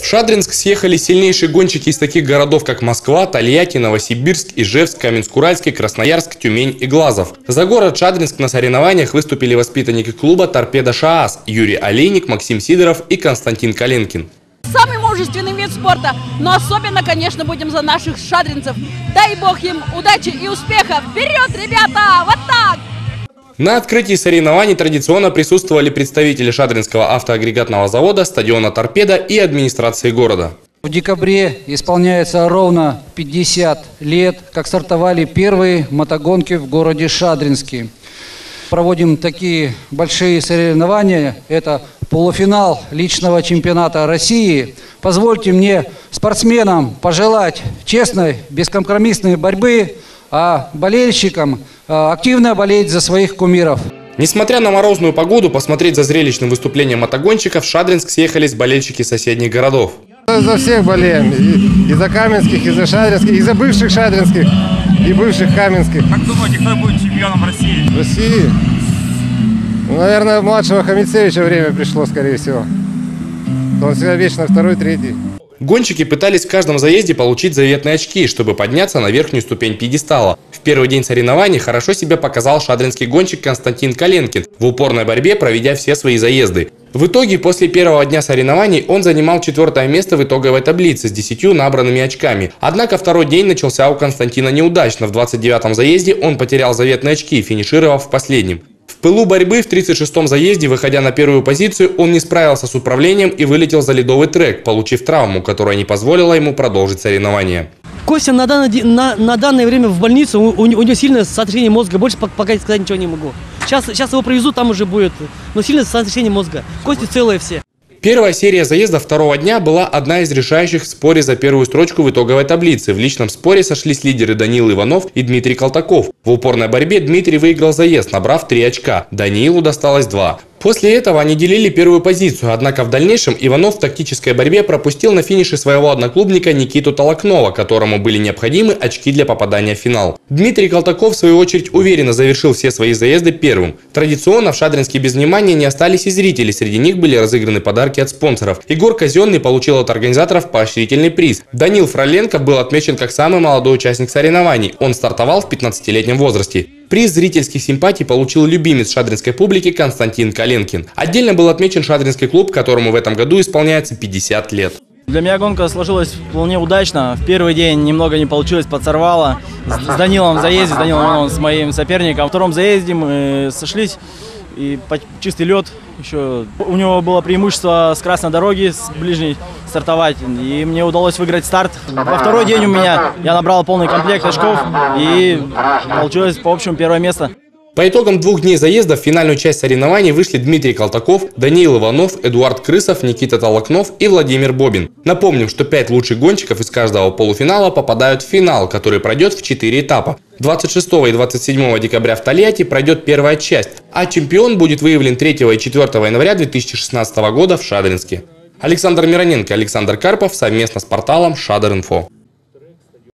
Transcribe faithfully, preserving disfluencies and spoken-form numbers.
Шадринск съехали сильнейшие гонщики из таких городов, как Москва, Тольятти, Новосибирск, Ижевск, Каменск-Уральский, Красноярск, Тюмень и Глазов. За город Шадринск на соревнованиях выступили воспитанники клуба «Торпедо ШААС» Юрий Олейник, Максим Сидоров и Константин Каленкин. Самый мужественный вид спорта, но особенно, конечно, будем за наших шадринцев. Дай бог им удачи и успеха! Вперед, ребята! Вот так! На открытии соревнований традиционно присутствовали представители Шадринского автоагрегатного завода, стадиона «Торпедо» и администрации города. В декабре исполняется ровно пятьдесят лет, как стартовали первые мотогонки в городе Шадринске. Проводим такие большие соревнования. Это полуфинал личного чемпионата России. Позвольте мне, спортсменам, пожелать честной, бескомпромиссной борьбы, а болельщикам активно болеть за своих кумиров. Несмотря на морозную погоду, посмотреть за зрелищным выступлением мотогонщиков в Шадринск съехались болельщики соседних городов. За всех болеем. И, и за каменских, и за шадринских, и за бывших шадринских, и бывших каменских. Как думаете, кто будет чемпионом России? В России? Ну, наверное, младшего Хамицевича время пришло, скорее всего. Он всегда вечно второй, третий. Гонщики пытались в каждом заезде получить заветные очки, чтобы подняться на верхнюю ступень пьедестала. В первый день соревнований хорошо себя показал шадринский гонщик Константин Каленкин, в упорной борьбе проведя все свои заезды. В итоге, после первого дня соревнований он занимал четвертое место в итоговой таблице с десятью набранными очками. Однако второй день начался у Константина неудачно. В двадцать девятом заезде он потерял заветные очки, финишировав в последнем. В пылу борьбы в тридцать шестом заезде, выходя на первую позицию, он не справился с управлением и вылетел за ледовый трек, получив травму, которая не позволила ему продолжить соревнования. Костя на данное, на, на данное время в больнице, у, у него сильное сотрясение мозга, больше пока сказать ничего не могу. Сейчас, сейчас его привезут, там уже будет, но сильное сотрясение мозга, кости целые все. Первая серия заезда второго дня была одна из решающих в споре за первую строчку в итоговой таблице. В личном споре сошлись лидеры Даниил Иванов и Дмитрий Колтаков. В упорной борьбе Дмитрий выиграл заезд, набрав три очка. Даниилу досталось два. После этого они делили первую позицию, однако в дальнейшем Иванов в тактической борьбе пропустил на финише своего одноклубника Никиту Толокнова, которому были необходимы очки для попадания в финал. Дмитрий Колтаков, в свою очередь, уверенно завершил все свои заезды первым. Традиционно в Шадринске без внимания не остались и зрители, среди них были разыграны подарки от спонсоров. Егор Казенный получил от организаторов поощрительный приз. Данил Фроленков был отмечен как самый молодой участник соревнований, он стартовал в пятнадцатилетнем возрасте. Приз зрительских симпатий получил любимец шадринской публики Константин Каленкин. Отдельно был отмечен шадринский клуб, которому в этом году исполняется пятьдесят лет. Для меня гонка сложилась вполне удачно. В первый день немного не получилось, подсорвало. С Данилом в заезде, с Данилом Ивановым, с моим соперником. Во втором заезде мы сошлись, и чистый лед. Еще у него было преимущество с красной дороги, с ближней стартовать, и мне удалось выиграть старт. Во второй день у меня я набрал полный комплект очков, и получилось по общему первое место. По итогам двух дней заезда в финальную часть соревнований вышли Дмитрий Колтаков, Даниил Иванов, Эдуард Крысов, Никита Толокнов и Владимир Бобин. Напомним, что пять лучших гонщиков из каждого полуфинала попадают в финал, который пройдет в четыре этапа. двадцать шестого и двадцать седьмого декабря в Тольятти пройдет первая часть, а чемпион будет выявлен третьего и четвёртого января две тысячи шестнадцатого года в Шадринске. Александр Мироненко, Александр Карпов совместно с порталом Шадр.Инфо.